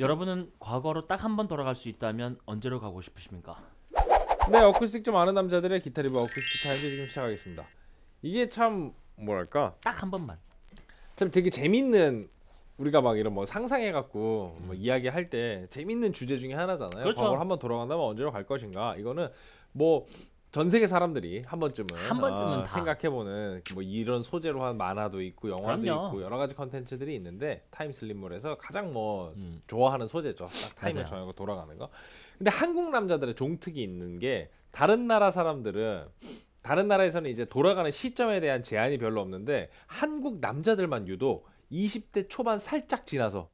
여러분은 과거로 딱 한 번 돌아갈 수 있다면 언제로 가고 싶으십니까? 네, 어쿠스틱 좀 아는 남자들의 기타 리뷰 어쿠스틱 타임즈 지금 시작하겠습니다. 이게 참 뭐랄까 딱 한 번만. 참 되게 재밌는 우리가 막 이런 뭐 상상해갖고 뭐 이야기할 때 재밌는 주제 중에 하나잖아요. 그렇죠. 과거로 한번 돌아간다면 언제로 갈 것인가. 이거는 뭐 전 세계 사람들이 한 번쯤은 다 생각해보는 뭐 이런 소재로 한 만화도 있고 영화도 그럼요. 있고 여러 가지 컨텐츠들이 있는데 타임슬립몰에서 가장 뭐 좋아하는 소재죠. 딱 타임을 맞아요. 정하고 돌아가는 거. 근데 한국 남자들의 종특이 있는 게 다른 나라 사람들은 다른 나라에서는 이제 돌아가는 시점에 대한 제한이 별로 없는데 한국 남자들만 유독 20대 초반 살짝 지나서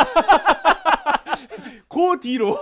그 뒤로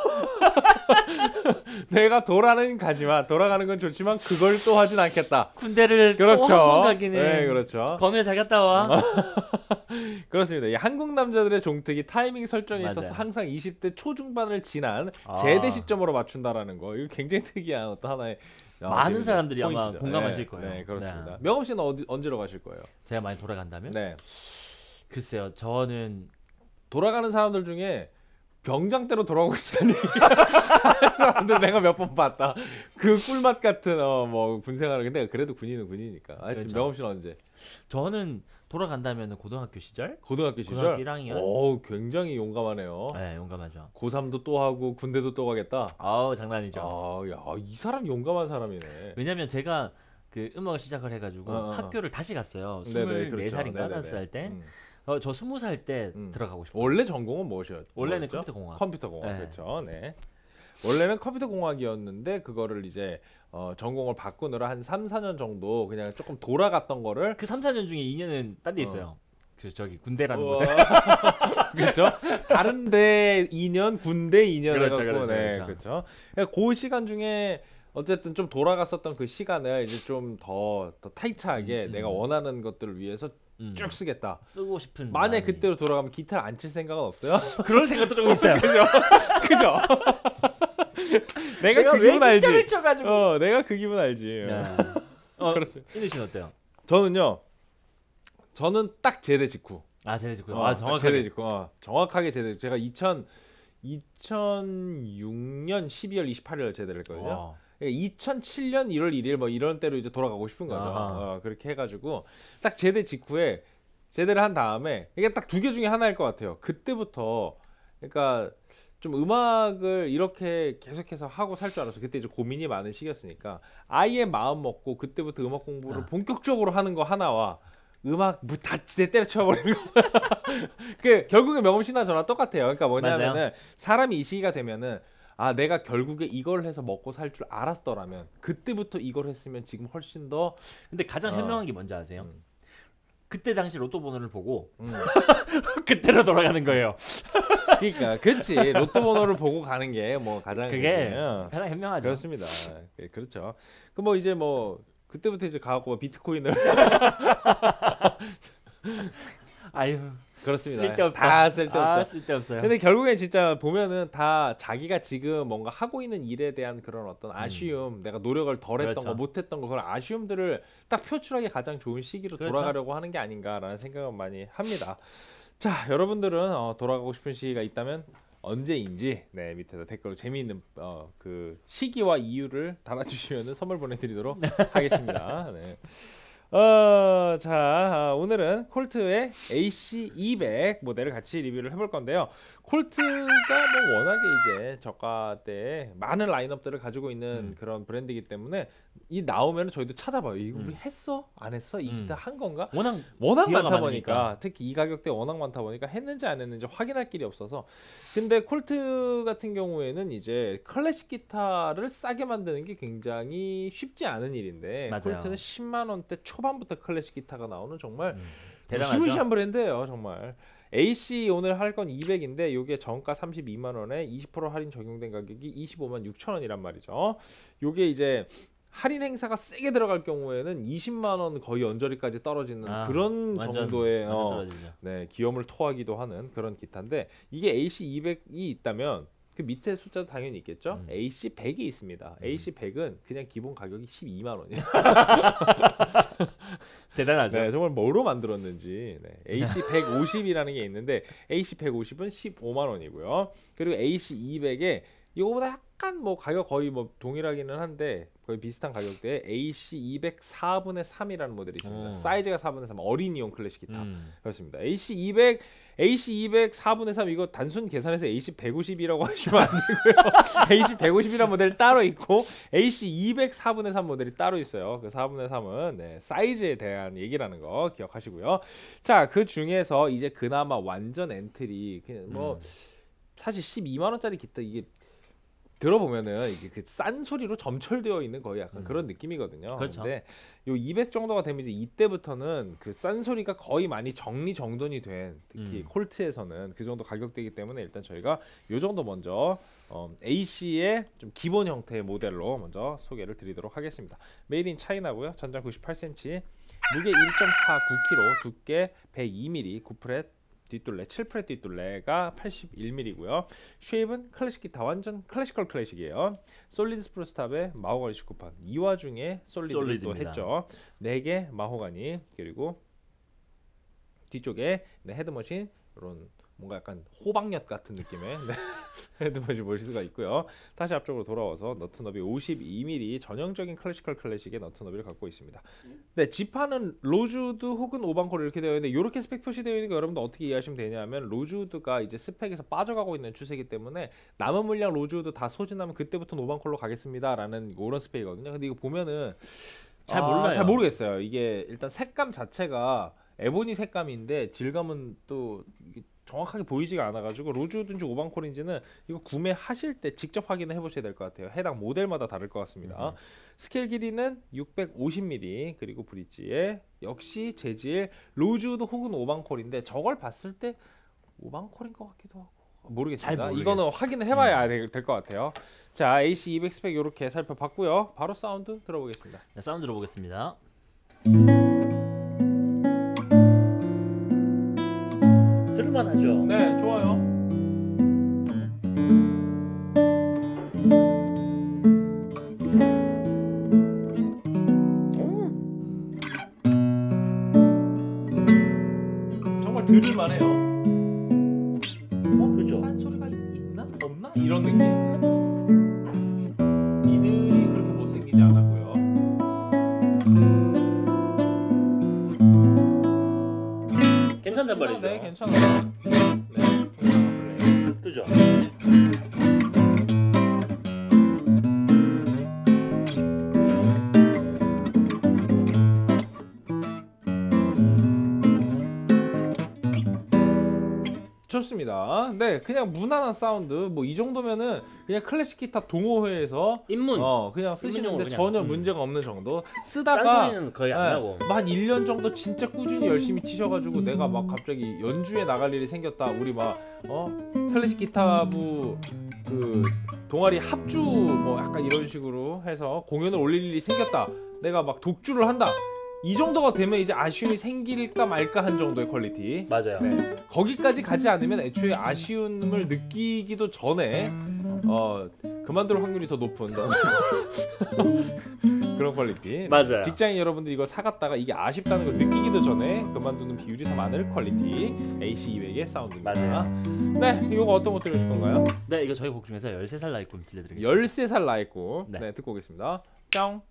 내가 돌아가는 건 좋지만 그걸 또 하진 않겠다. 군대를 그렇죠. 또 한 번 가기는. 네, 그렇죠. 건우야 잘 갔다 와. 그렇습니다. 이 한국 남자들의 종특이 타이밍 설정에 맞아요. 있어서 항상 20대 초중반을 지난 아. 제대 시점으로 맞춘다라는 거. 이거 굉장히 특이한 어떤 하나의 많은 재밌는 사람들이 아마 포인트죠. 공감하실 네, 거예요. 네, 그렇습니다. 네. 명호 씨는 언제로 가실 거예요? 제가 많이 돌아간다면? 네. 글쎄요. 저는 돌아가는 사람들 중에 병장 때로 돌아가고 싶다는 사람들 내가 몇 번 봤다. 그 꿀맛 같은 뭐 군생활을 근데 그래도 군인은 군이니까. 하여튼 그렇죠. 명호 씨는 언제? 저는 돌아간다면 고등학교 시절? 고등학교 시절? 고등학교 1학년? 오, 굉장히 용감하네요. 네, 용감하죠. 고3도 또 하고 군대도 또 가겠다. 아우, 장난이죠. 아, 야, 이 사람 용감한 사람이네. 왜냐면 제가 그 음악을 시작을 해가지고 학교를 다시 갔어요. 24살인가 5살 때. 저 20살 때 들어가고 싶어요. 원래 전공은 무엇이었죠? 원래는 컴퓨터공학. 컴퓨터공학. 네. 그렇죠. 네. 원래는 컴퓨터공학이었는데 그거를 이제 전공을 바꾸느라 한 3, 4년 정도 그냥 조금 돌아갔던 거를 그 3, 4년 중에 2년은 딴 데 있어요. 그 저기 군대라는 곳에. 그렇죠. 다른데 2년, 군대 2년 그렇죠, 해갖고, 그렇죠, 네, 그렇죠. 그렇죠. 그러니까 그 시간 중에 어쨌든 좀 돌아갔었던 그 시간을 이제 좀 더 타이트하게 내가 원하는 것들을 위해서 쭉 쓰겠다. 쓰고 싶은 만약 마음이. 그때로 돌아가면 기타를 안 칠 생각은 없어요? 그런 생각도 조금 있어요. 그죠? 그죠? 내가 그 왜 기분 알지? 기타를 쳐가지고. 내가 그 기분 알지. 네. 그렇지. 인우 씨는 어때요? 저는 딱 제대 직후. 아, 제대 직후. 딱 정확하게. 제대 직후. 정확하게 제대. 제가 2006년 12월 28일 제대를 했거든요. 2007년 1월 1일 뭐 이런 때로 이제 돌아가고 싶은 거죠. 그렇게 해가지고 딱 제대 직후에 제대를 한 다음에 이게 딱 두 개 중에 하나일 것 같아요. 그때부터 그러니까 좀 음악을 이렇게 계속해서 하고 살 줄 알았어. 그때 이제 고민이 많은 시기였으니까 아예 마음 먹고 그때부터 음악 공부를 본격적으로 하는 거 하나와 음악 다 때려쳐버리는 거. 그 결국에 명음 씨나 저나 똑같아요. 그러니까 뭐냐면은 맞아요. 사람이 이 시기가 되면은 내가 결국에 이걸 해서 먹고 살 줄 알았더라면 그때부터 이걸 했으면 지금 훨씬 더 근데 가장 현명한 게 뭔지 아세요? 그때 당시 로또 번호를 보고 그때로 돌아가는 거예요. 그러니까 그렇지. 로또 번호를 보고 가는 게 뭐 가장 그게 가장 현명하죠. 그렇습니다. 그렇죠. 그 뭐 이제 뭐 그때부터 이제 가고 비트코인을 아유, 그렇습니다. 쓸데없다. 다 쓸데없죠. 쓸데없어요. 근데 결국엔 진짜 보면은 다 자기가 지금 뭔가 하고 있는 일에 대한 그런 어떤 아쉬움, 내가 노력을 덜 했던 그렇죠. 거, 못 했던 거, 그런 아쉬움들을 딱 표출하기 가장 좋은 시기로 그렇죠. 돌아가려고 하는 게 아닌가라는 생각을 많이 합니다. 자, 여러분들은 돌아가고 싶은 시기가 있다면 언제인지 밑에다 댓글로 재미있는 그 시기와 이유를 달아주시면 선물 보내드리도록 하겠습니다. 네. 자, 오늘은 콜트의 AC200 모델을 같이 리뷰를 해볼 건데요. 콜트가 뭐 워낙에 이제 저가대에 많은 라인업들을 가지고 있는 그런 브랜드이기 때문에 이 나오면 저희도 찾아봐요. 이거 우리 했어? 안 했어? 이 기타 한 건가? 워낙 많다 많으니까. 보니까 특히 이 가격대에 워낙 많다 보니까 했는지 안 했는지 확인할 길이 없어서. 근데 콜트 같은 경우에는 이제 클래식 기타를 싸게 만드는 게 굉장히 쉽지 않은 일인데 맞아요. 콜트는 10만 원대 초반부터 클래식 기타가 나오는 정말 대단하죠. 무시무시한 브랜드예요, 정말. AC 오늘 할 건 200인데 요게 정가 32만 원에 20% 할인 적용된 가격이 25만 6천 원이란 말이죠. 요게 이제 할인 행사가 세게 들어갈 경우에는 20만 원 거의 언저리까지 떨어지는 그런 정도의 완전 떨어지죠. 기염을 토하기도 하는 그런 기타인데 이게 AC200이 있다면 그 밑에 숫자도 당연히 있겠죠. AC100이 있습니다. AC100은 그냥 기본 가격이 12만 원이에요. 대단하죠. 네, 정말 뭐로 만들었는지. 네, AC150이라는 게 있는데 AC150은 15만 원이고요. 그리고 AC200에 이거보다 약간 뭐 가격 거의 뭐 동일하기는 한데 거의 비슷한 가격대에 AC200 4분의 3이라는 모델이 있습니다. 사이즈가 4분의 3 어린이용 클래식 기타. 그렇습니다. AC200 4분의 3 이거 단순 계산해서 AC150이라고 하시면 안 되고요. AC150이라는 모델이 따로 있고 AC200 4분의 3 모델이 따로 있어요. 그 4분의 3은 네, 사이즈에 대한 얘기라는 거 기억하시고요. 자, 그 중에서 이제 그나마 완전 엔트리 그냥 뭐 사실 12만 원짜리 기타 이게 들어보면은 이게 그 싼 소리로 점철되어 있는 거의 약간 그런 느낌이거든요. 그렇죠. 근데 요 200 정도가 되면 이제 이때부터는 그 싼 소리가 거의 많이 정리정돈이 된 특히 콜트에서는 그 정도 가격대이기 때문에 일단 저희가 요 정도 먼저 AC의 좀 기본 형태의 모델로 먼저 소개를 드리도록 하겠습니다. 메이드 인 차이나고요. 전장 98cm, 무게 1.49kg, 두께 102mm, 9프렛 뒷둘레, 7프렛 뒷둘레가 81mm고요. 쉐입은 클래식 기타 완전 클래식이에요. 솔리드 스프루스 탑에 마호가니 19판. 이 와중에 솔리드도 했죠. 4개 마호가니 그리고 뒤쪽에 네, 헤드머신 이런 뭔가 약간 호박엿 같은 느낌의 네, 헤드머신 보실 수가 있고요. 다시 앞쪽으로 돌아와서 너트 너비 52mm 전형적인 클래식의 너트 너비를 갖고 있습니다. 네, 지판은 로즈우드 혹은 오방콜 이렇게 되어 있는데 이렇게 스펙 표시되어 있는 거 여러분들 어떻게 이해하시면 되냐면 로즈우드가 이제 스펙에서 빠져가고 있는 추세이기 때문에 남은 물량 로즈우드 다 소진하면 그때부터 오방콜로 가겠습니다라는 이런 스펙이거든요. 근데 이거 보면은 잘 몰라요. 잘 모르겠어요. 이게 일단 색감 자체가 에보니 색감인데 질감은 또 정확하게 보이지가 않아가지고 로즈우드인지 오방콜인지는 이거 구매하실 때 직접 확인을 해보셔야 될 것 같아요. 해당 모델마다 다를 것 같습니다. 스케일 길이는 650mm 그리고 브릿지에 역시 재질 로즈우드 혹은 오방콜인데 저걸 봤을 때 오방콜인 것 같기도 하고 모르겠습니다. 이거는 확인을 해봐야 될 것 같아요. 자, AC200 스펙 이렇게 살펴봤고요. 바로 사운드 들어보겠습니다. 네, 사운드 들어보겠습니다. 들을만하죠? 네, 좋아요. 정말 들을만해요. 그죠? 싼 소리가 있나? 없나? 이런 느낌. 이들이 그렇게 못생기지 않았고요. 괜찮단 말이죠. 네, 괜찮아요. 네, 그죠? 좋습니다. 네, 그냥 무난한 사운드. 뭐 이 정도면은 그냥 클래식 기타 동호회에서 입문 그냥 쓰시는데 그냥. 전혀 문제가 없는 정도. 쓰다가 싼 소리는 거의 안 나고 한 1년 정도 진짜 꾸준히 열심히 치셔가지고 내가 막 갑자기 연주에 나갈 일이 생겼다. 우리 막 클래식 기타부 그 동아리 합주 뭐 약간 이런 식으로 해서 공연을 올릴 일이 생겼다. 내가 막 독주를 한다. 이 정도가 되면 이제 아쉬움이 생길까 말까 한 정도의 퀄리티. 맞아요. 네. 거기까지 가지 않으면 애초에 아쉬움을 느끼기도 전에 그만둘 확률이 더 높은 그런 퀄리티. 맞아요. 직장인 여러분들 이거 사갔다가 이게 아쉽다는 걸 느끼기도 전에 그만두는 비율이 더 많을 퀄리티 AC200의 사운드입니다. 맞아요. 네, 이거 어떤 것 들려줄 건가요? 네, 이거 저희 곡 중에서 13살 나이 꿈 들려드리겠습니다. 13살 나이 꿈. 네. 네, 듣고 오겠습니다. 뿅.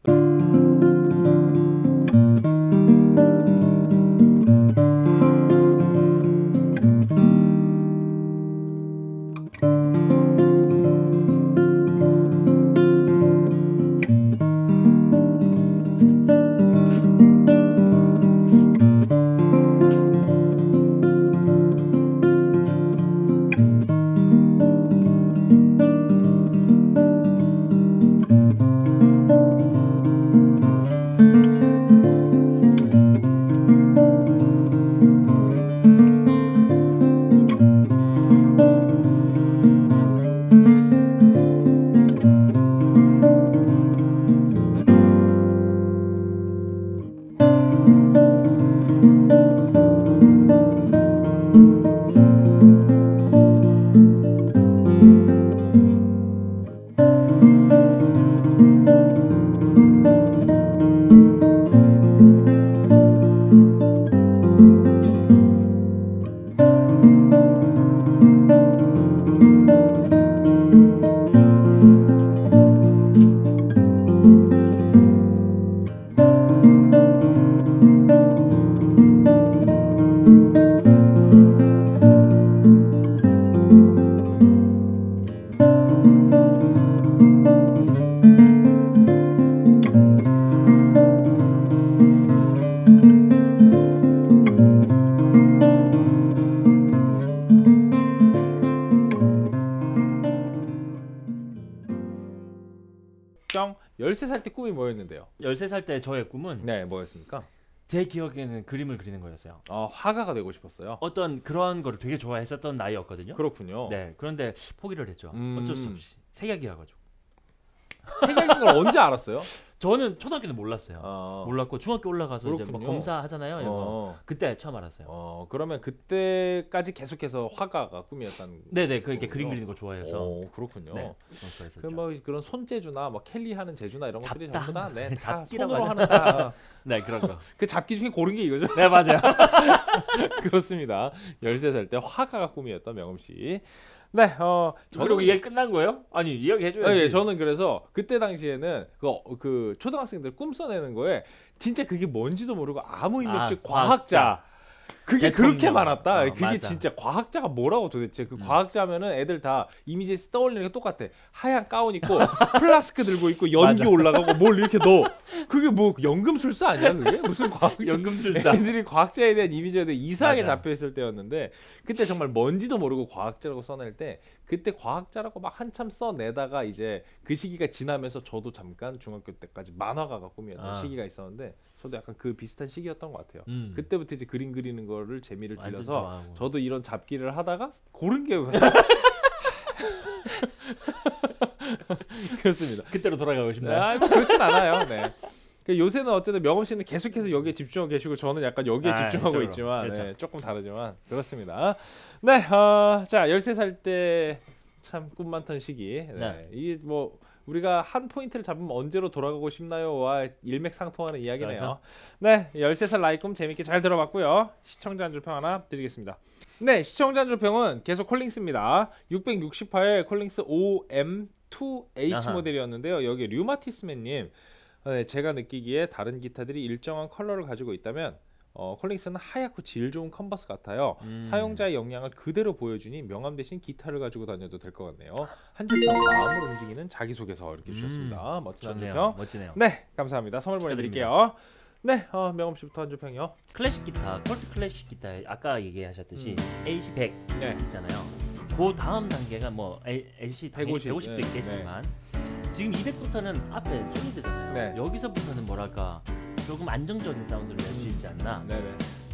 걱정. 13살 때 꿈이 뭐였는데요? 13살 때 저의 꿈은 네, 뭐였습니까? 제 기억에는 그림을 그리는 거였어요. 화가가 되고 싶었어요. 어떤 그런 거를 되게 좋아했었던 나이였거든요. 그렇군요. 네, 그런데 포기를 했죠. 어쩔 수 없이 색약이어가지고. 색약인 걸 언제 알았어요? 저는 초등학교 때 몰랐어요. 몰랐고 중학교 올라가서 그렇군요. 이제 뭐 검사하잖아요. 이거. 그때 처음 알았어요. 그러면 그때까지 계속해서 화가가 꿈이었다는. 네네, 그렇게 그림 그리는 거 좋아해서. 그렇군요. 네, 뭐 그런 손재주나 뭐 켈리 하는 재주나 이런 것들이 전부 다 네, 다 잡기라고 손으로 하는 다. 네, 그런 거. 그 잡기 중에 고른 게 이거죠? 네, 맞아요. 그렇습니다. 13살 때 화가가 꿈이었던 명음 씨. 네, 그리고 이게 끝난 거예요? 아니, 이야기 해줘야지. 네, 저는 그래서 그때 당시에는 그 초등학생들 꿈 써내는 거에 진짜 그게 뭔지도 모르고 아무 의미 없이 과학자. 그게 대통령. 그렇게 많았다. 그게 맞아. 진짜 과학자가 뭐라고 도대체. 그 과학자면은 애들 다 이미지에서 떠올리는 게 똑같아. 하얀 가운 입고 플라스크 들고 있고 연기 맞아. 올라가고 뭘 이렇게 넣어. 그게 뭐 연금술사 아니야 그게? 무슨 과학자. 연금술사. 애들이 과학자에 대한 이미지에 대해 이상하게 맞아. 잡혀있을 때였는데 그때 정말 뭔지도 모르고 과학자라고 써낼 때 그때 과학자라고 막 한참 써내다가 이제 그 시기가 지나면서 저도 잠깐 중학교 때까지 만화가가 꿈이었던 시기가 있었는데 저도 약간 그 비슷한 시기였던 것 같아요. 그때부터 이제 그림 그리는 거를 재미를 들여서 저도 이런 잡기를 하다가 고른 게 그렇습니다. 그때로 돌아가고 싶나요? 뭐 그렇진 않아요. 네. 요새는 어쨌든 명음 씨는 계속해서 여기에 집중하고 계시고 저는 약간 여기에 집중하고 이쪽으로. 있지만 그렇죠. 네, 조금 다르지만 그렇습니다. 네, 자 13살 때 참 꿈 많던 시기. 네. 이게 뭐 우리가 한 포인트를 잡으면 언제로 돌아가고 싶나요와 일맥상통하는 이야기네요. 그렇죠. 네, 13살 나이 꿈 재밌게 잘 들어봤고요. 시청자 한 줄 평 하나 드리겠습니다. 네, 시청자 한 줄 평은 계속 콜링스입니다. 668 콜링스 OM2H 아하. 모델이었는데요. 여기 류마티스맨님, 네, 제가 느끼기에 다른 기타들이 일정한 컬러를 가지고 있다면 콜링스는 하얗고 질 좋은 컨버스 같아요. 사용자의 역량을 그대로 보여주니 명함 대신 기타를 가지고 다녀도 될 것 같네요. 한 줄 평 마음을 움직이는 자기소개서 이렇게 주셨습니다. 멋진 한 줄 평. 멋지네요. 네, 감사합니다. 선물 보내드릴게요. 네, 명음 씨부터 한 줄 평이요. 클래식 기타, 콜트 클래식 기타 아까 얘기하셨듯이 AC100 네. 있잖아요. 그 다음 단계가 뭐 AC 150도 네, 있겠지만 지금 200부터는 앞에 소리대잖아요. 네. 여기서부터는 뭐랄까 조금 안정적인 사운드를 낼 수 있지 않나. 네네.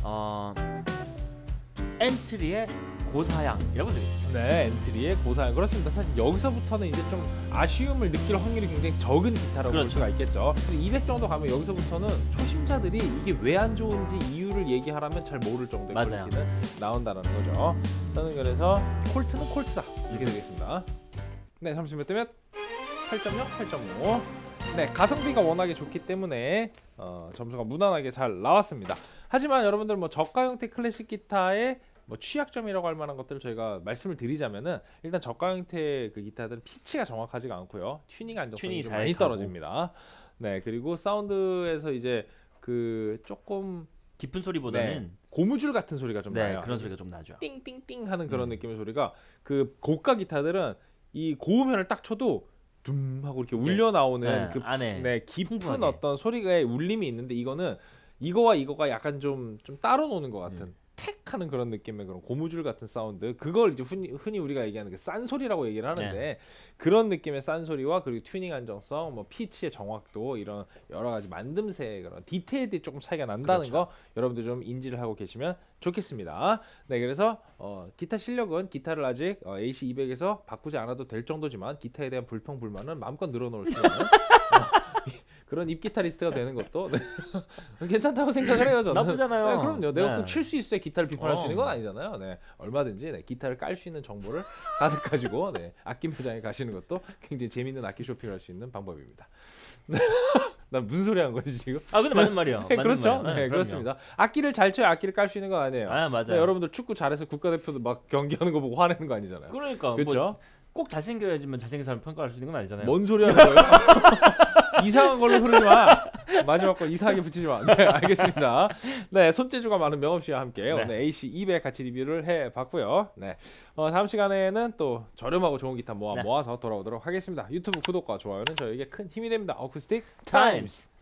엔트리의 고사양이라고 되겠습니다. 네, 엔트리의 고사양. 그렇습니다. 사실 여기서부터는 이제 좀 아쉬움을 느낄 확률이 굉장히 적은 기타라고 볼 수가 있겠죠. 200 정도 가면 여기서부터는 초심자들이 이게 왜 안 좋은지 이유를 얘기하라면 잘 모를 정도의 퀄리티는 나온다는 거죠. 저는 그래서 콜트는 콜트다 이렇게 되겠습니다. 네, 점수 몇 대 몇? 8.0, 8.5. 네, 가성비가 워낙에 좋기 때문에 점수가 무난하게 잘 나왔습니다. 하지만 여러분들 뭐 저가 형태 클래식 기타의 뭐 취약점이라고 할 만한 것들을 저희가 말씀을 드리자면은 일단 저가 형태 그 기타들은 피치가 정확하지가 않고요. 튜닝 안정성이 좀 많이 떨어집니다. 네, 그리고 사운드에서 이제 그 조금 깊은 소리보다는 고무줄 같은 소리가 좀 나요. 그런 소리가 좀 나죠. 띵띵띵 하는 그런 느낌의 소리가 그 고가 기타들은 이 고음현을 딱 쳐도 둠 하고 이렇게 울려 나오는 그 안에 깊은 풍부하게. 어떤 소리의 울림이 있는데 이거는 이거와 이거가 약간 좀 따로 노는 것 같은 택 하는 그런 느낌의 그런 고무줄 같은 사운드, 그걸 이제 흔히 우리가 얘기하는 그 싼 소리라고 얘기를 하는데 그런 느낌의 싼 소리와 그리고 튜닝 안정성, 뭐 피치의 정확도, 이런 여러 가지 만듦새의 그런 디테일들이 조금 차이가 난다는 거 여러분들 좀 인지를 하고 계시면 좋겠습니다. 네, 그래서 기타 실력은 기타를 아직 AC200에서 바꾸지 않아도 될 정도지만 기타에 대한 불평 불만은 마음껏 늘어놓을 수 있는 그런 입기타리스트가 되는 것도 괜찮다고 생각을 해요. 저는. 나쁘잖아요. 네, 그럼요. 내가 꼭 칠 수 있어야 기타를 비판할 수 있는 건 아니잖아요. 네, 얼마든지 기타를 깔 수 있는 정보를 가득 가지고 악기 매장에 가시는 것도 굉장히 재밌는 악기 쇼핑을 할 수 있는 방법입니다. 난 무슨 소리 한 거지 지금? 근데 맞는 말이요. 네, 그렇죠. 네, 그렇습니다. 악기를 잘 쳐야 악기를 깔 수 있는 건 아니에요. 맞아요. 네, 여러분들 축구 잘해서 국가대표도 막 경기하는 거 보고 화내는 거 아니잖아요. 그러니까 그렇죠. 뭐 꼭 잘생겨야지만 잘생긴 사람 평가할 수 있는 건 아니잖아요. 뭔 소리 하는 거예요? 이상한 걸로 흐르지 마. 마지막 거 이상하게 붙이지 마. 네, 알겠습니다. 네, 손재주가 많은 명업 씨와 함께 오늘 AC200 같이 리뷰를 해봤고요. 네, 다음 시간에는 또 저렴하고 좋은 기타 모아서 돌아오도록 하겠습니다. 유튜브 구독과 좋아요는 저에게 큰 힘이 됩니다. 어쿠스틱 타임스.